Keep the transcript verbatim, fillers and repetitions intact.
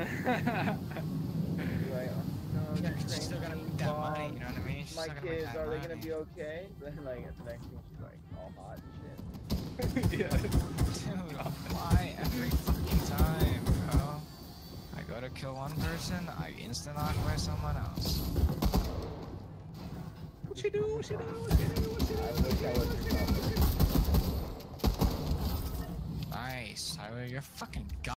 Like, oh, no, Yeah, the she's train still gotta being make that money, you bombed. know what I mean? She's My still gotta make kids, that are they gonna money. be okay? Then like at the next thing, she's like all hot and shit. Yeah. Dude, why every fucking time, bro? I go to kill one person, I instant knock by someone else. What she do? What she do? What she do? What she do? I wish I was your mother. Nice, Tyler, you're fucking god.